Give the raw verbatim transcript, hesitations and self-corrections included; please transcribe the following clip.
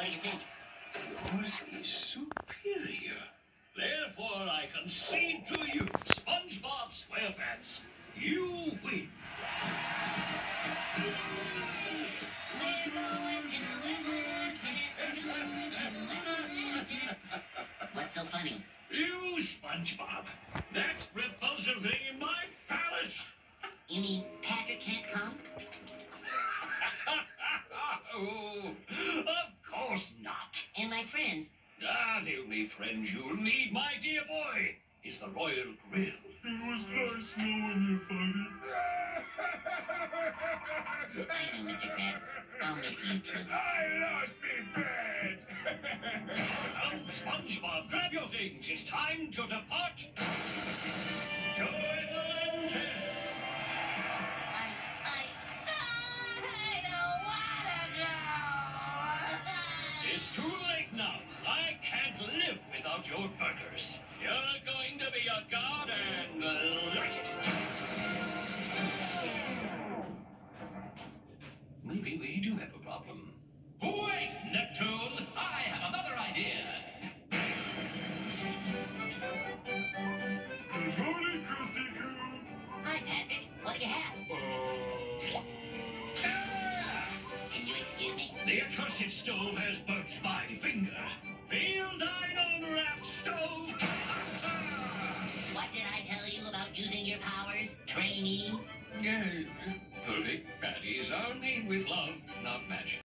What do you think? Yours is superior. Therefore, I concede to you, SpongeBob SquarePants. You win. What's so funny? You, SpongeBob. That repulsive thing in my palace. You mean Patrick can't come? Oh, of course not. And my friends? Ah, the only friend you'll need, my dear boy, is the Royal Grill. It was nice knowing you, buddy. I know, Mister Krabs. I'll miss you too. I lost me bed. Come, SpongeBob, grab your things. It's time to depart. To Atlantis. I, I, I don't wanna go. It's too late now. I can't live without your burgers. You're going to be a god and uh, like it. Maybe we do have a problem. Wait, Neptune! I have another idea. Good morning, Krusty Krab. Hi, Patrick. What do you have? Uh... Ah! Can you excuse me? The accursed stove has burnt my finger. Feel thine own wrath, stove! What did I tell you about using your powers, trainee? Yeah, perfect. Patty is our name with love, not magic.